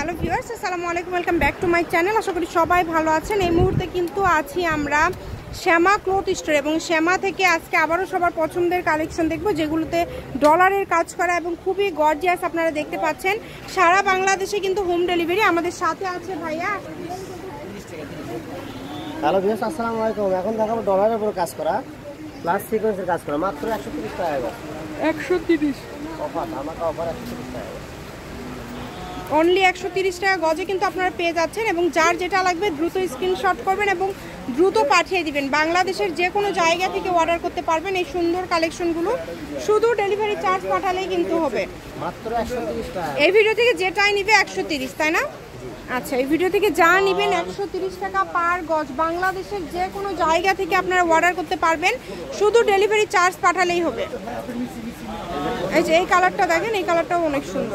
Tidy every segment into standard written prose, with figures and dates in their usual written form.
Hello viewers, আসসালামু আলাইকুম, welcome back to my channel. আশা করি সবাই ভালো আছেন। এই মুহূর্তে কিন্তু আছি আমরা শ্যামা ক্লথ স্টোর এবং শ্যামা থেকে আজকে আবারও সবার পছন্দের কালেকশন দেখব, যেগুলোতে ডলারের কাজ করা এবং খুবই গর্জিয়াস আপনারা দেখতে পাচ্ছেন। সারা বাংলাদেশে কিন্তু হোম ডেলিভারি। আমাদের সাথে আছে ভাইয়া। হ্যালো ভিউয়ার্স, আসসালামু আলাইকুম। এখন দেখাবো ডলারের উপর কাজ করা প্লাস সিকোয়েন্সের কাজ করা, মাত্র 130 টাকা। 130 অফার, ধামাকা অফার, 130 টাকা, অনলি 130 টাকা গজে কিন্তু আপনারা পেয়ে যাচ্ছেন। এবং যার যেটা লাগবে দ্রুত স্ক্রিনশট করবেন এবং দ্রুত পাঠিয়ে দিবেন। বাংলাদেশের যে কোনো জায়গা থেকে অর্ডার করতে পারবেন এই সুন্দর কালেকশনগুলো। শুধু ডেলিভারি চার্জ পাঠালেই কিন্তু হবে। মাত্র 130 টাকা। এই ভিডিও থেকে যেটাই নিবে 130, তাই না? আচ্ছা, এই ভিডিও থেকে যা নেবেন 130 টাকা পার গজ। বাংলাদেশের যে কোনো জায়গা থেকে আপনারা অর্ডার করতে পারবেন, শুধু ডেলিভারি চার্জ পাঠালেই হবে। এই যে এই কালারটা দেখেন, এই কালারটাও অনেক সুন্দর।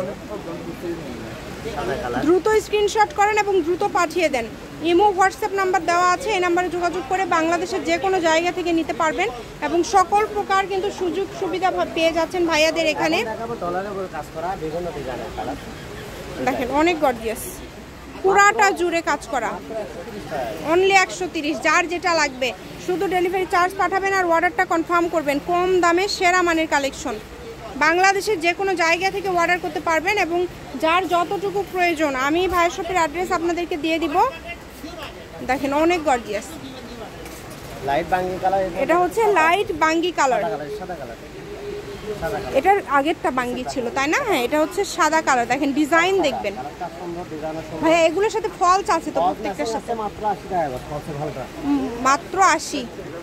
দ্রুত স্ক্রিনশট করেন এবং দ্রুত পাঠিয়ে দেন। ইমো হোয়াটসঅ্যাপ নাম্বার দেওয়া আছে, এই নাম্বারে যোগাযোগ করে বাংলাদেশের যে কোনো জায়গা থেকে নিতে পারবেন এবং সকল প্রকার কিন্তু সুযোগ সুবিধা পেয়ে যাচ্ছেন ভাইয়াদের এখানে। দেখেন অনেক গর্জিয়াস, পুরাটা জুড়ে কাজ করা, অনলি 130। যার যেটা লাগবে শুধু ডেলিভারি চার্জ পাঠাবেন আর অর্ডারটা কনফার্ম করবেন। কম দামে সেরা মানের কালেকশন, বাংলাদেশের যে কোনো জায়গা থেকে অর্ডার করতে পারবেন এবং যার যতটুকু প্রয়োজন। আমি ভাইয়ের শপের অ্যাড্রেস আপনাদেরকে দিয়ে দিব। দেখেন অনেক গর্জিয়াস, লাইট বাঙ্গি কালার। এটা হচ্ছে লাইট বাঙ্গি কালার। সাদা কালার, এটার আগেরটা বাঙ্গি ছিল, তাই না? হ্যাঁ, এটা হচ্ছে সাদা কালার। দেখেন ডিজাইন দেখবেন ভাইয়া, এগুলোর সাথে ফলস আছে তো প্রত্যেকটার সাথে। মাত্র 80 টাকা, মাত্র 80,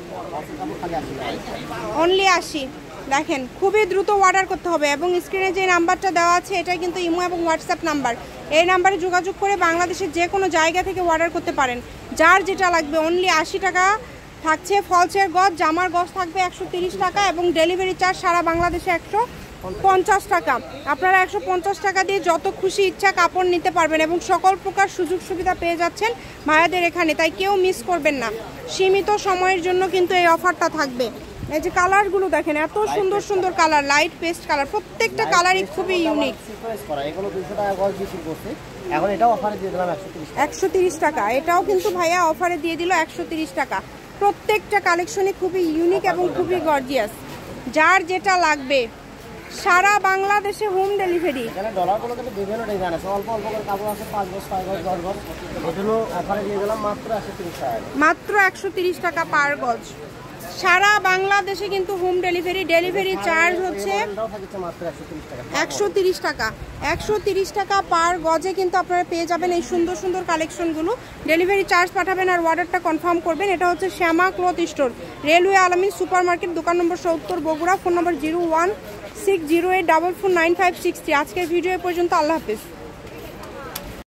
অনলি 80। দেখেন খুবই দ্রুত অর্ডার করতে হবে এবং স্ক্রিনে যে নাম্বারটা দেওয়া আছে এটা কিন্তু ইমো এবং হোয়াটসঅ্যাপ নাম্বার। এই নাম্বারে যোগাযোগ করে বাংলাদেশের যে কোনো জায়গা থেকে অর্ডার করতে পারেন। যার যেটা লাগবে অনলি 80 টাকা থাকছে ফলসের গজ। জামার গজ থাকবে 130 টাকা এবং ডেলিভারি চার্জ সারা বাংলাদেশে 150 টাকা। আপনারা 150 টাকা দিয়ে যত খুশি ইচ্ছা কাপড় নিতে পারবেন এবং সকল প্রকার সুযোগ সুবিধা পেয়ে যাচ্ছেন ভাইয়াদের এখানে। তাই কেউ মিস করবেন না, সীমিত সময়ের জন্য কিন্তু এই অফারটা থাকবে। এই যে কালারগুলো দেখেন, এত সুন্দর সুন্দর কালার, লাইট পেস্ট কালার, প্রত্যেকটা কালারই খুবই ইউনিক। এগুলো 200 টাকা গজ বিক্রি করছে, এখন এটাও অফারে দিয়ে দিলাম 130 টাকা। এটাও কিন্তু ভাইয়া অফারে দিয়ে দিল 130 টাকা। প্রত্যেকটা কালেকশনই খুবই ইউনিক এবং খুবই গর্জিয়াস। যার যেটা লাগবে সারা বাংলাদেশে হোম ডেলিভারি। এখানে ডলারগুলো কিন্তু বিভিন্ন ডিজাইন আছে, অল্প অল্প করে কাপড় আছে, 5 গজ 6 গজ 10 গজ। এজন্য অফারে দিয়ে দিলাম মাত্র 130 টাকা। মাত্র 130 টাকা পার গজ। সারা বাংলাদেশে কিন্তু হোম ডেলিভারি। ডেলিভারি চার্জ হচ্ছে 130 টাকা। 130 টাকা পার গজে কিন্তু আপনারা পেয়ে যাবেন এই সুন্দর সুন্দর কালেকশনগুলো। ডেলিভারি চার্জ পাঠাবেন আর অর্ডারটা কনফার্ম করবেন। এটা হচ্ছে Shyama cloth store, railway Alamin supermarket, দোকান নম্বর 70, বগুড়া। ফোন নম্বর 016084494563। আজকের ভিডিও পর্যন্ত। আল্লাহ হাফেজ।